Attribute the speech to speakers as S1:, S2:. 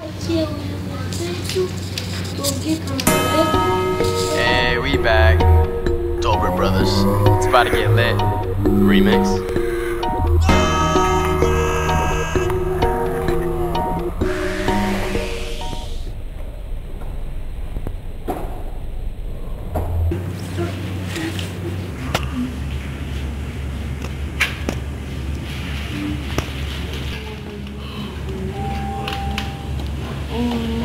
S1: Hey, we back. Dolber Brothers. It's about to get lit. Remix.
S2: Oh.